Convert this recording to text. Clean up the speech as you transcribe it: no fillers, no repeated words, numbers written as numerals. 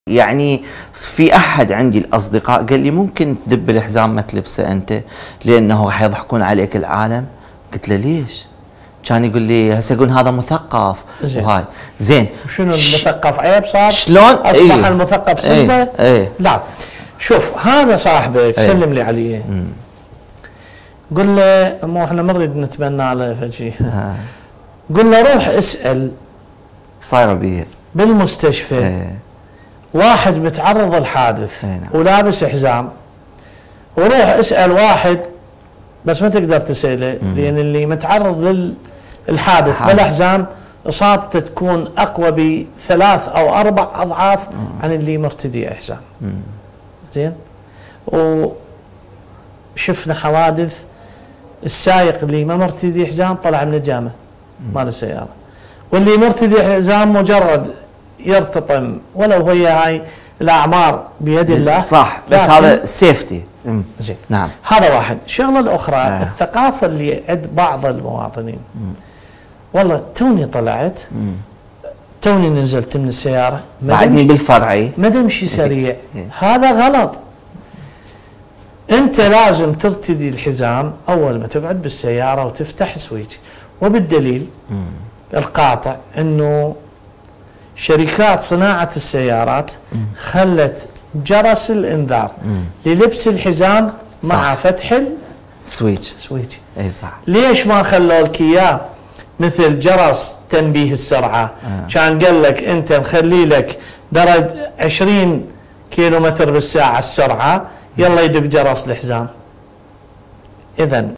يعني في احد عندي الاصدقاء قال لي ممكن تدب الحزام ما تلبسه انت لانه راح يضحكون عليك العالم. قلت له ليش؟ كان يقول لي هسه يقول هذا مثقف وهاي زين. شنو المثقف عيب صار؟ شلون اصبح المثقف سلبه؟ لا شوف هذا صاحبك سلم لي عليه قل له مو احنا ما نريد نتبنى له شيء قل له روح اسال صايره بيه بالمستشفى واحد متعرض الحادث ولابس حزام، وروح اسال واحد بس ما تقدر تساله لان اللي متعرض للحادث بلا حزام اصابته تكون اقوى بثلاث او اربع اضعاف عن اللي مرتدي حزام. زين؟ وشفنا حوادث السائق اللي ما مرتدي حزام طلع من الجامعه مال السياره، واللي مرتدي حزام مجرد يرتطم ولو هي هاي الاعمار بيد الله صح، بس هذا سيفتي. زين نعم. هذا واحد. الشغله الاخرى الثقافه اللي عند بعض المواطنين. والله توني طلعت توني نزلت من السياره بعدني بالفرعي ما تمشي سريع هذا غلط. انت لازم ترتدي الحزام اول ما تقعد بالسياره وتفتح سويتش، وبالدليل القاطع انه شركات صناعه السيارات خلت جرس الانذار للبس الحزام مع فتح سويتش. اي صح. ليش ما خلوا لك اياه مثل جرس تنبيه السرعه؟ كان قال لك انت نخلي لك درجه 20 كيلومتر بالساعه السرعه يلا يدق جرس الحزام. اذا